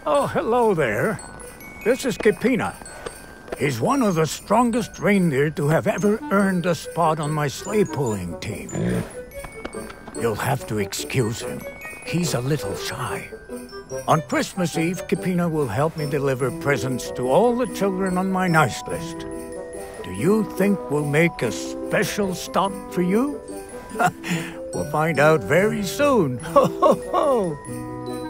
Oh, hello there. This is Kipina. He's one of the strongest reindeer to have ever earned a spot on my sleigh pulling team. You'll have to excuse him. He's a little shy. On Christmas Eve, Kipina will help me deliver presents to all the children on my nice list. Do you think we'll make a special stop for you? We'll find out very soon. Ho, ho, ho!